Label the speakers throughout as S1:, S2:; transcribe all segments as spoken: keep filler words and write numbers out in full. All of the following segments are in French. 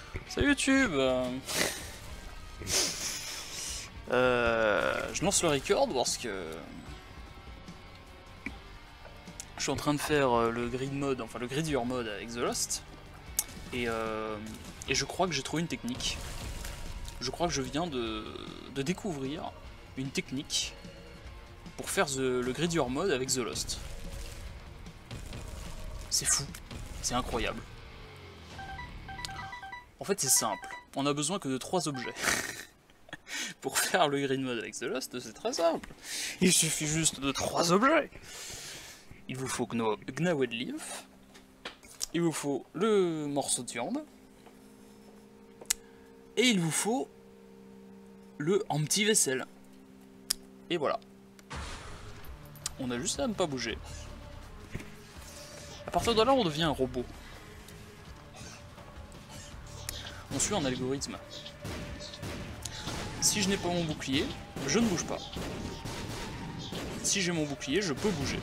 S1: Salut YouTube. euh, Je lance le record parce que je suis en train de faire le grid mode, enfin le gridier mode avec The Lost, et, euh, et je crois que j'ai trouvé une technique. Je crois que je viens de, de découvrir une technique pour faire the, le gridier mode avec The Lost. C'est fou, c'est incroyable. En fait c'est simple, on a besoin que de trois objets. Pour faire le grid mode avec The Lost, c'est très simple. Il suffit juste de trois objets. Il vous faut Gnawed Leaf, il vous faut le morceau de viande, et il vous faut le empty vaisselle. Et voilà. On a juste à ne pas bouger. À partir de là, on devient un robot. On suit un algorithme. Si je n'ai pas mon bouclier, je ne bouge pas. Si j'ai mon bouclier, je peux bouger.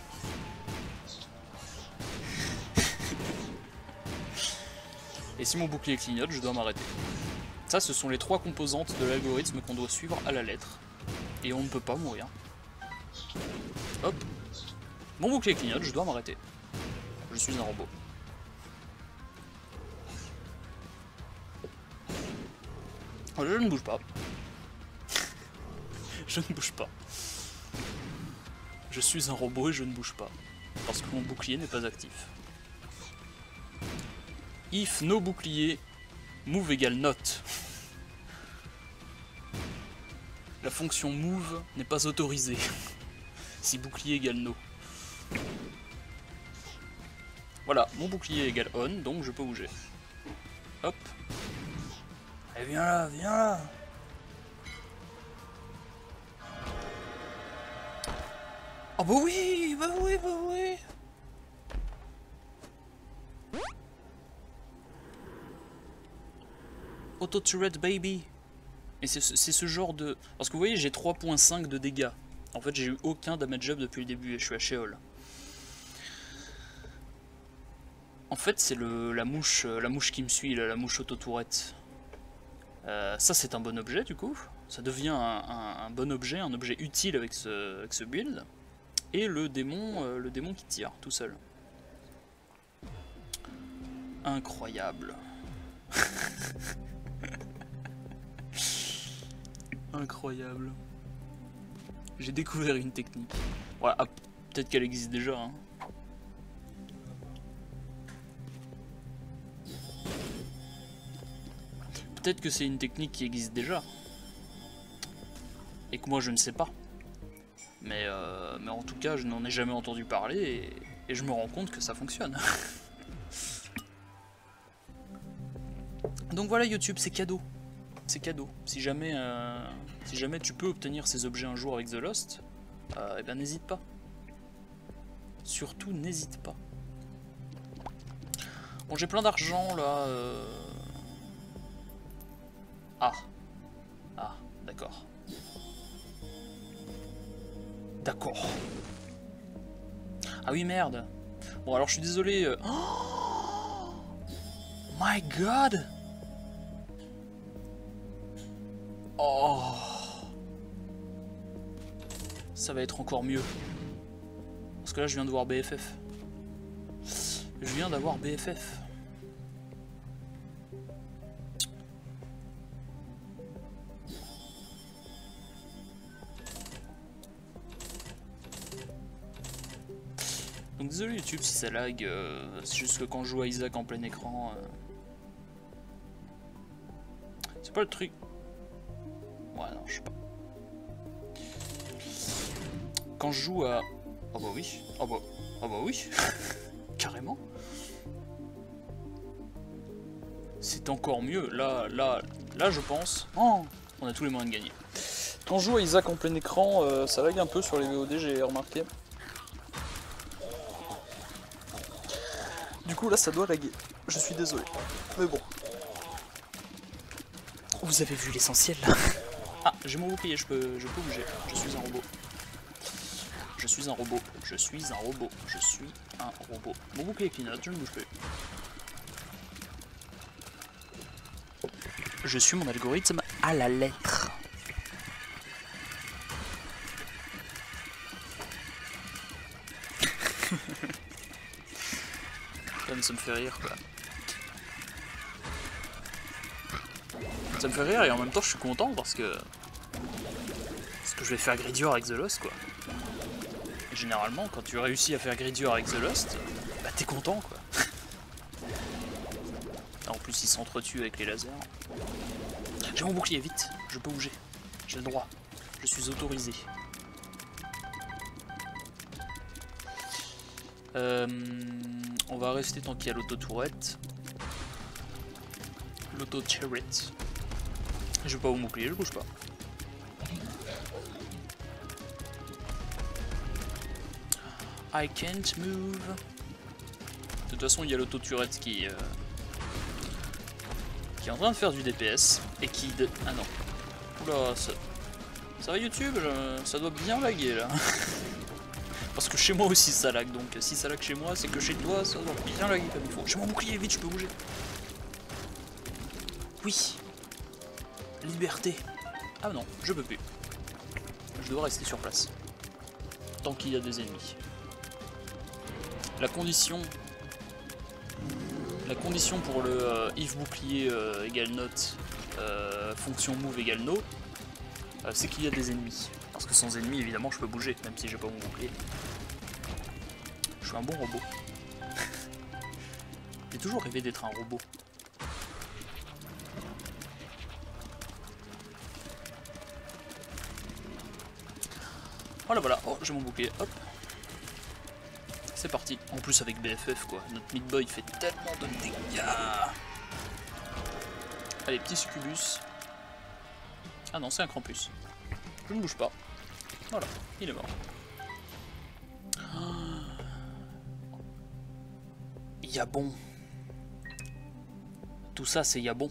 S1: Et si mon bouclier clignote, je dois m'arrêter. Ça, ce sont les trois composantes de l'algorithme qu'on doit suivre à la lettre. Et on ne peut pas mourir. Hop. Mon bouclier clignote, je dois m'arrêter. Je suis un robot. Je ne bouge pas. Je ne bouge pas. Je suis un robot et je ne bouge pas. Parce que mon bouclier n'est pas actif. If no bouclier, move égale not. La fonction move n'est pas autorisée. Si bouclier égale no. Voilà, mon bouclier égale on, donc je peux bouger. Hop. Et viens là, viens là. Oh bah oui, bah oui, bah oui. Auto-turret baby. Et c'est ce, ce genre de... Parce que vous voyez, j'ai trois point cinq de dégâts. En fait, j'ai eu aucun damage up depuis le début et je suis à Sheol. En fait, c'est le la mouche la mouche qui me suit, là, la mouche auto-tourette. Euh, ça, c'est un bon objet, du coup. Ça devient un, un, un bon objet, un objet utile avec ce, avec ce build. Et le démon, euh, le démon qui tire, tout seul. Incroyable. Incroyable. J'ai découvert une technique. Ouais, ah, peut-être qu'elle existe déjà. Hein. Peut-être que c'est une technique qui existe déjà. Et que moi je ne sais pas. Mais, euh, mais en tout cas, je n'en ai jamais entendu parler et, et je me rends compte que ça fonctionne. Donc voilà YouTube, c'est cadeau. C'est cadeau. Si jamais, euh, si jamais tu peux obtenir ces objets un jour avec The Lost, euh, eh ben n'hésite pas. Surtout n'hésite pas. Bon, j'ai plein d'argent là. Euh... Ah. Ah, d'accord. D'accord. Ah oui, merde. Bon, alors je suis désolé. Euh... Oh my god. Oh. Ça va être encore mieux. Parce que là, je viens de voir B F F. Je viens d'avoir B F F. Donc désolé YouTube si ça lag, euh, c'est juste que quand je joue à Isaac en plein écran, euh... c'est pas le truc. Ouais non, je sais pas. Quand je joue à... Oh bah oui, oh bah, oh bah oui, carrément. C'est encore mieux, là, là, là je pense, oh, on a tous les moyens de gagner. Quand je joue à Isaac en plein écran, euh, ça lag un peu sur les V O D, j'ai remarqué. Du coup là ça doit laguer, je suis désolé, mais bon. Vous avez vu l'essentiel là. Ah, j'ai mon bouclier, je peux, je peux bouger, je suis un robot. Je suis un robot, je suis un robot, je suis un robot. Mon bouclier clignote, je ne bouge plus. Je suis mon algorithme à la lettre. Putain, ça me fait rire quoi. Ça me fait rire et en même temps je suis content parce que... Parce que je vais faire Gridior avec The Lost quoi. Et généralement quand tu réussis à faire Gridior avec The Lost, bah t'es content quoi. En plus ils s'entretuent avec les lasers. J'ai mon bouclier, vite, je peux bouger. J'ai le droit, je suis autorisé. Euh, on va rester tant qu'il y a l'auto-tourette. L'auto-turret. Je vais pas mon bouclier, je bouge pas. I can't move. De toute façon, il y a l'auto-turette qui... Euh, qui est en train de faire du D P S et qui... De... Ah non. Oula, ça... ça va YouTube, je... ça doit bien laguer là. Parce que chez moi aussi ça lag, donc si ça lag chez moi, c'est que chez toi ça doit bien laguer comme il faut. J'ai mon bouclier, vite, je peux bouger. Oui. Liberté. Ah non, je peux plus. Je dois rester sur place. Tant qu'il y a des ennemis. La condition... La condition pour le euh, if bouclier euh, égale note, euh, fonction move égale no, euh, c'est qu'il y a des ennemis. Parce que sans ennemis, évidemment, je peux bouger, même si j'ai pas mon bouclier. Je suis un bon robot. J'ai toujours rêvé d'être un robot. Voilà, voilà. Oh, j'ai mon bouclier. Hop. C'est parti. En plus avec B F F quoi. Notre Meat Boy fait tellement de dégâts. Allez, petit succubus. Ah non, c'est un Krampus. Je ne bouge pas. Voilà, il est mort. Il y a bon. Tout ça, c'est Yabon.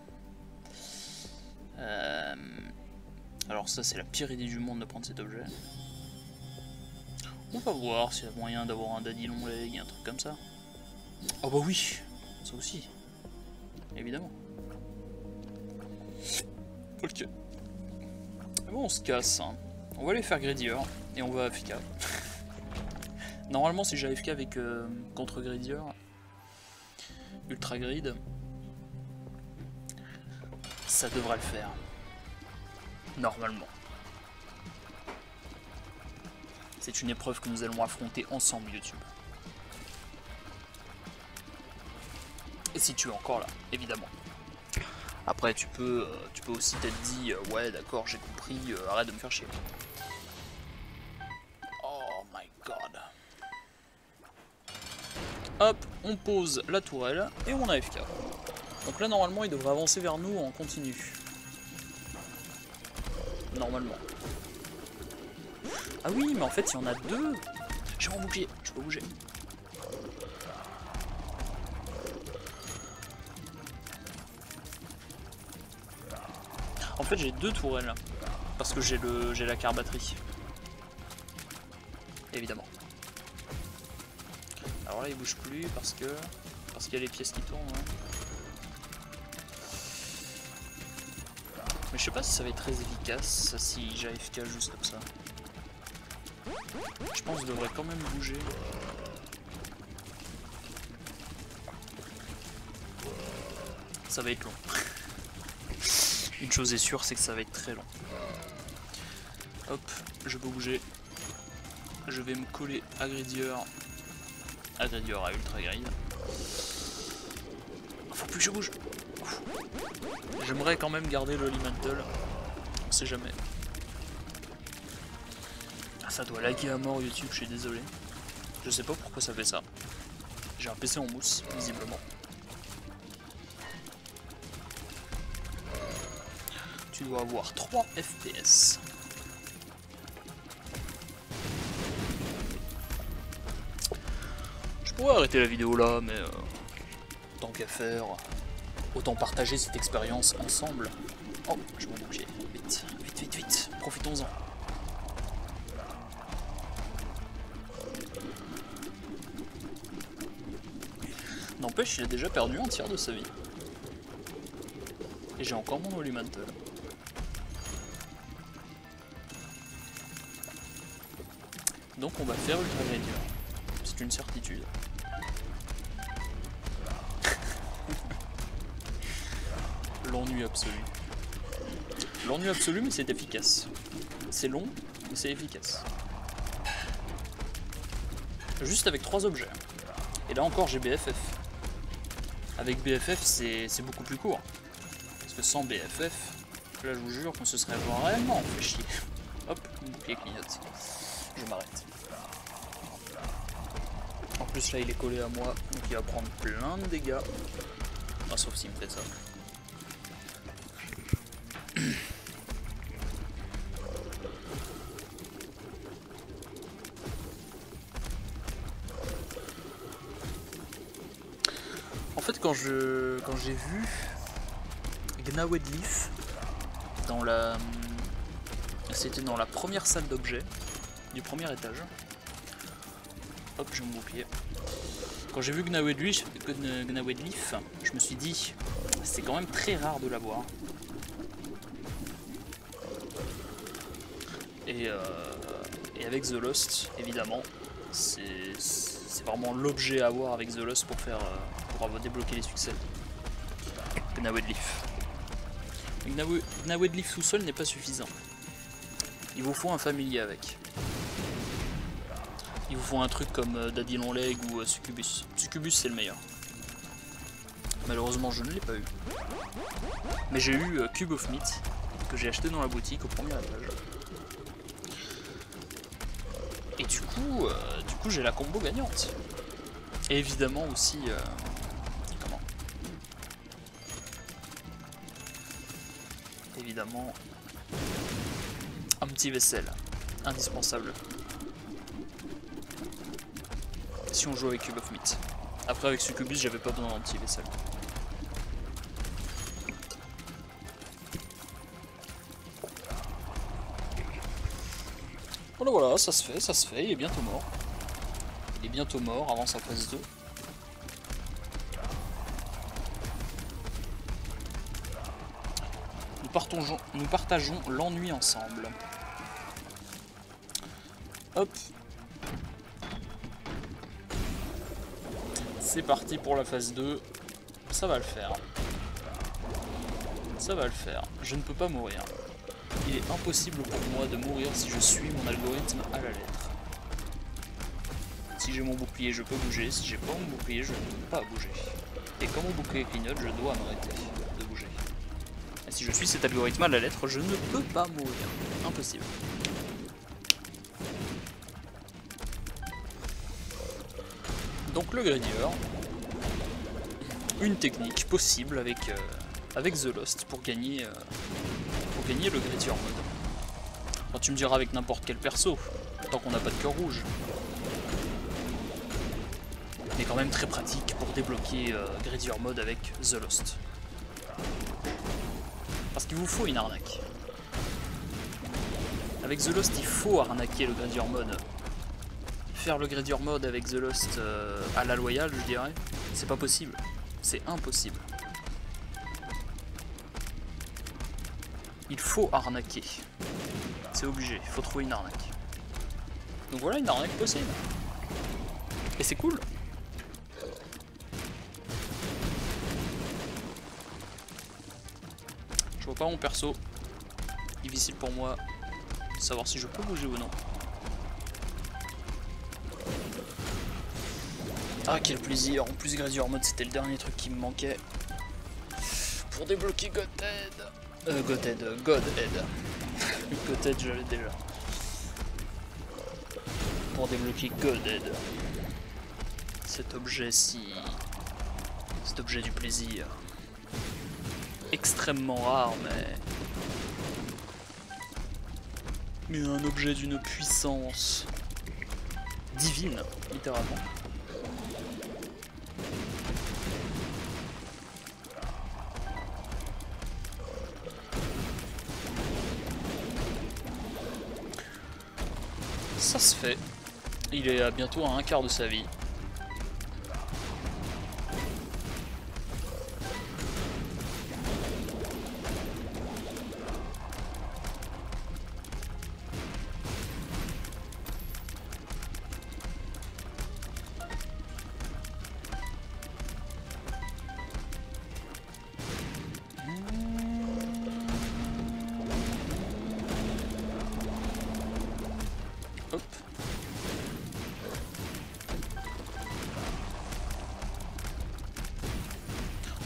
S1: Euh... Alors ça, c'est la pire idée du monde de prendre cet objet. On va voir s'il y a moyen d'avoir un daddy long leg, un truc comme ça. Oh bah oui, ça aussi. Évidemment. Ok. Bon, on se casse. Hein. On va aller faire Gridior et on va A F K. Normalement, si j'ai A F K avec euh, contre Gridior, Ultra Grid, ça devrait le faire. Normalement. C'est une épreuve que nous allons affronter ensemble, YouTube. Et si tu es encore là, évidemment. Après, tu peux, euh, tu peux aussi t'être dit, euh, ouais, d'accord, j'ai compris, euh, arrête de me faire chier. Oh my god. Hop, on pose la tourelle et on a A F K. Donc là, normalement, il devrait avancer vers nous en continu. Normalement. Ah oui, mais en fait, il y en a deux. J'ai mon bouclier, je peux bouger. En fait, j'ai deux tourelles. Parce que j'ai le j'ai la carbatterie. Évidemment. Alors là, il bouge plus parce que... Parce qu'il y a les pièces qui tournent. Hein. Mais je sais pas si ça va être très efficace si j'ai A F K juste comme ça. Je pense que je devrais quand même bouger. Ça va être long. Une chose est sûre, c'est que ça va être très long. Hop, je peux bouger. Je vais me coller à Gridior. À Gridior, à Ultra Grid. Faut plus que je bouge. J'aimerais quand même garder le Elemental. On sait jamais. Ah, ça doit laguer à mort YouTube, je suis désolé. Je sais pas pourquoi ça fait ça. J'ai un P C en mousse, visiblement. Tu dois avoir trois F P S. Je pourrais arrêter la vidéo là, mais euh, tant qu'à faire, autant partager cette expérience ensemble. Oh, je vais bouger. Vite, vite, vite, vite. Profitons-en. N'empêche, il a déjà perdu un tiers de sa vie. Et j'ai encore mon Holy Mantle. Donc on va faire Ultra Gladiator. C'est une certitude. L'ennui absolu. L'ennui absolu, mais c'est efficace. C'est long, mais c'est efficace. Juste avec trois objets. Et là encore, j'ai B F F. Avec B F F, c'est beaucoup plus court. Parce que sans B F F, là je vous jure qu'on se serait vraiment fait chier. Hop, mon bouclier clignote. Je m'arrête. En plus là il est collé à moi, donc il va prendre plein de dégâts. Ah, sauf s'il me fait ça. En fait quand je quand j'ai vu Gnawedleaf dans la c'était dans la première salle d'objets du premier étage. Hop, j'ai mon bouclier. Quand j'ai vu Gnawedleaf, Gnawedleaf, je me suis dit c'est quand même très rare de l'avoir. Et, euh, et avec The Lost, évidemment, c'est vraiment l'objet à avoir avec The Lost pour faire pour avoir débloqué les succès. Gnawedleaf. Gnawedleaf tout seul n'est pas suffisant. Il vous faut un familier avec. Il vous faut un truc comme Daddy Longleg ou Succubus. Succubus c'est le meilleur. Malheureusement je ne l'ai pas eu. Mais j'ai eu Cube of Meat que j'ai acheté dans la boutique au premier étage. Et du coup, euh, du coup j'ai la combo gagnante. Et évidemment aussi... Euh, comment Évidemment... Un petit vaisselle. Indispensable. Si on joue avec Cube of Meat. Après avec Succubus j'avais pas besoin d'un petit vaisselle. Voilà voilà, ça se fait, ça se fait, il est bientôt mort. Il est bientôt mort avant sa phase deux. Nous partageons, nous partageons l'ennui ensemble. Hop. C'est parti pour la phase deux. Ça va le faire. Ça va le faire. Je ne peux pas mourir. Il est impossible pour moi de mourir si je suis mon algorithme à la lettre. Si j'ai mon bouclier, je peux bouger. Si j'ai pas mon bouclier, je ne peux pas bouger. Et quand mon bouclier clignote, je dois m'arrêter de bouger. Et si je suis cet algorithme à la lettre, je ne peux pas mourir. Impossible. Donc le Gridier, une technique possible avec, euh, avec The Lost pour gagner, euh, pour gagner le Gridier mode. Quand tu me diras avec n'importe quel perso, tant qu'on n'a pas de cœur rouge. Mais quand même très pratique pour débloquer euh, Gridier mode avec The Lost. Parce qu'il vous faut une arnaque. Avec The Lost, il faut arnaquer le Gridier mode. Faire le Gridier mode avec The Lost euh, à la loyale, je dirais, c'est pas possible. C'est impossible. Il faut arnaquer. C'est obligé, il faut trouver une arnaque. Donc voilà une arnaque possible. Et c'est cool. Je vois pas mon perso. Difficile pour moi de savoir si je peux bouger ou non. Ah quel plaisir, en plus Gridier mode c'était le dernier truc qui me manquait. Pour débloquer Godhead. Euh Godhead, Godhead. Godhead je l'ai déjà. Pour débloquer Godhead. Cet objet si... Cet objet du plaisir. Extrêmement rare mais... Mais un objet d'une puissance... divine, littéralement. Ça se fait. Il est à bientôt à un quart de sa vie.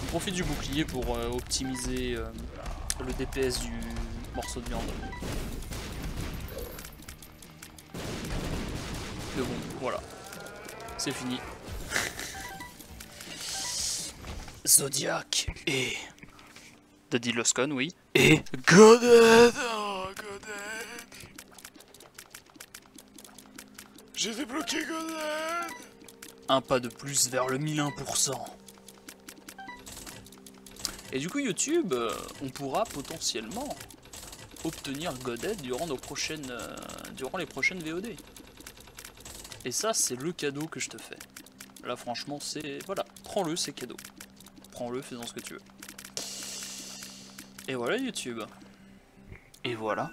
S1: profite du bouclier pour euh, optimiser euh, le D P S du morceau de viande. Mais bon, voilà. C'est fini. Zodiac et... Daddy Loscon, oui. Et... Godhead. Oh, Godhead. J'ai débloqué Godhead. Un pas de plus vers le mille un pour cent. Et du coup, YouTube, euh, on pourra potentiellement obtenir Godhead durant nos prochaines, euh, durant les prochaines V O D. Et ça, c'est le cadeau que je te fais. Là, franchement, c'est... Voilà, prends-le, c'est cadeau. Prends-le, fais-en ce que tu veux. Et voilà, YouTube. Et voilà.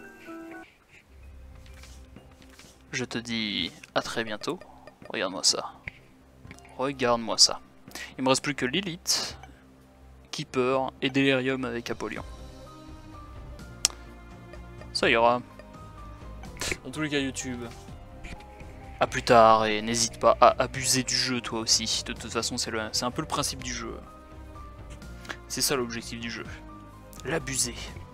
S1: Je te dis à très bientôt. Regarde-moi ça. Regarde-moi ça. Il me reste plus que Lilith, Keeper et Delirium avec Apollyon. Ça ira. Dans tous les cas, YouTube. A plus tard et n'hésite pas à abuser du jeu toi aussi. De toute façon, c'est un peu le principe du jeu. C'est ça l'objectif du jeu. L'abuser.